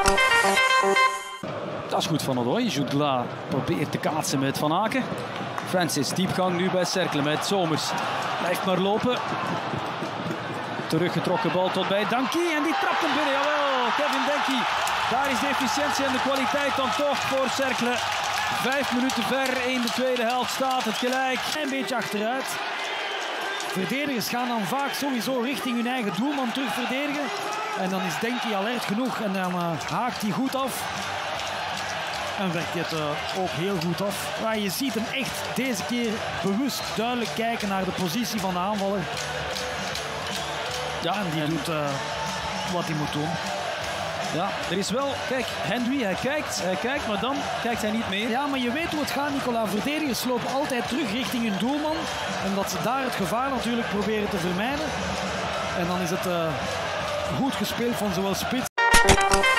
Dat is goed van Odoi. Jutgla probeert te kaatsen met Van Aken. Francis, diepgang nu bij Cercle met Somers. Blijft maar lopen. Teruggetrokken bal tot bij Danky en die trapt hem binnen. Jawel, Kevin Danky. Daar is de efficiëntie en de kwaliteit dan toch voor Cercle. 5 minuten ver in de tweede helft staat het gelijk. Een beetje achteruit. Verdedigers gaan dan vaak sowieso richting hun eigen doelman terug verdedigen. En dan is Danky alert genoeg en dan haakt hij goed af. En werkt dit ook heel goed af. Maar je ziet hem echt deze keer bewust duidelijk kijken naar de positie van de aanvaller. Ja, en die doet wat hij moet doen. Ja, er is wel, kijk, Henry, hij kijkt, maar dan kijkt hij niet meer. Ja, maar je weet hoe het gaat, Nicola. Verdedigers lopen altijd terug richting hun doelman. En dat ze daar het gevaar natuurlijk proberen te vermijden. En dan is het goed gespeeld van zowel spits